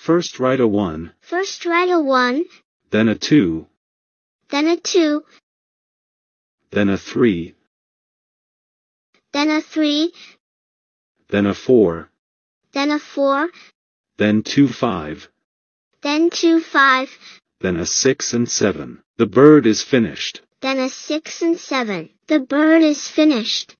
First write a 1. First write a 1. Then a 2. Then a 2. Then a 3. Then a 3. Then a 4. Then a 4. Then 2 5. Then 2 5. Then a 6 and 7. The bird is finished. Then a 6 and 7. The bird is finished.